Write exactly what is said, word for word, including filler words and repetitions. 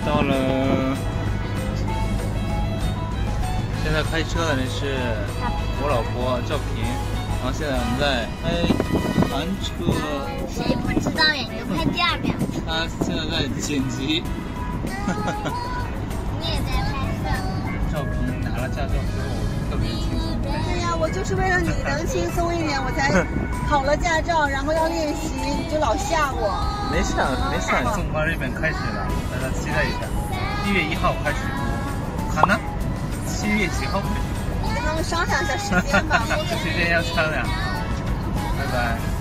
到了。现在开车的人是我老婆赵平，然后现在我们在开盘车。 谁不知道呀？你就拍第二遍。 他现在在剪辑。 你也在拍摄。 赵平拿了驾照之后特别轻松。 对呀，我就是为了你能轻松一点，我才考了驾照，然后要练习，你就老吓我。 没想没想，纵观日本开始了，大家期待一下，一月一号开始。好呢，七月几号开始？ 你跟他们商量一下时间吧。 时间要商量。拜拜。